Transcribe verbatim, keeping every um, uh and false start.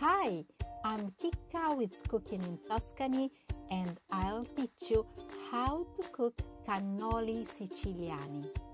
Hi, I'm Kika with Cooking in Tuscany, and I'll teach you how to cook cannoli siciliani.